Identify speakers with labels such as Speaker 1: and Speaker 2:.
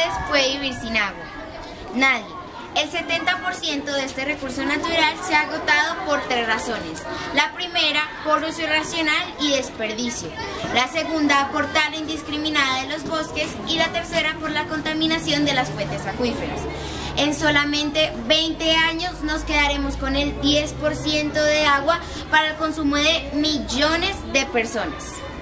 Speaker 1: ustedes puede vivir sin agua? Nadie. El 70% de este recurso natural se ha agotado por 3 razones. La primera, por uso irracional y desperdicio. La segunda, por tala indiscriminada de los bosques. Y la tercera, por la contaminación de las fuentes acuíferas. En solamente 20 años nos quedaremos con el 10% de agua para el consumo de millones de personas.